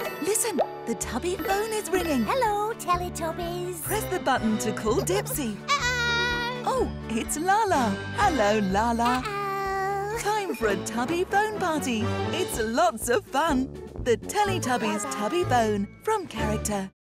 Listen, the Tubby phone is ringing. Hello, Teletubbies. Press the button to call Dipsy. Uh-oh. Oh, it's Laa-Laa. Hello, Laa-Laa. Uh-oh. Time for a Tubby phone party. It's lots of fun. The Teletubbies Tubby phone from character.